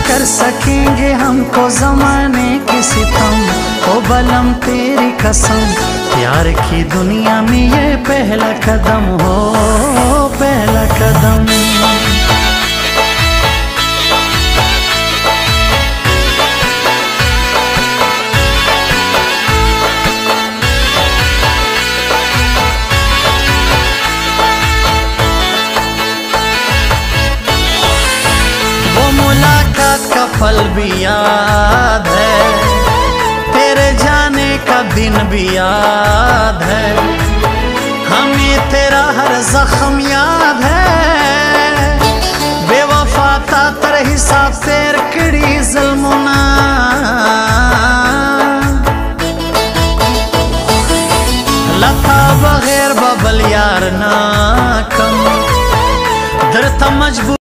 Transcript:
कर सकेंगे हमको जमाने की सितम। ओ बलम तेरी कसम, प्यार की दुनिया में ये पहला कदम हो, पहला कदम। मुलाकात का पल भी याद है, तेरे जाने का दिन भी याद है, हमें तेरा हर जख्म याद है। बेवफा ता तर हिसाब तेर कड़ी ज़ुल्मुना, लता बगैर बबल यार ना कम, दर ता मजबूर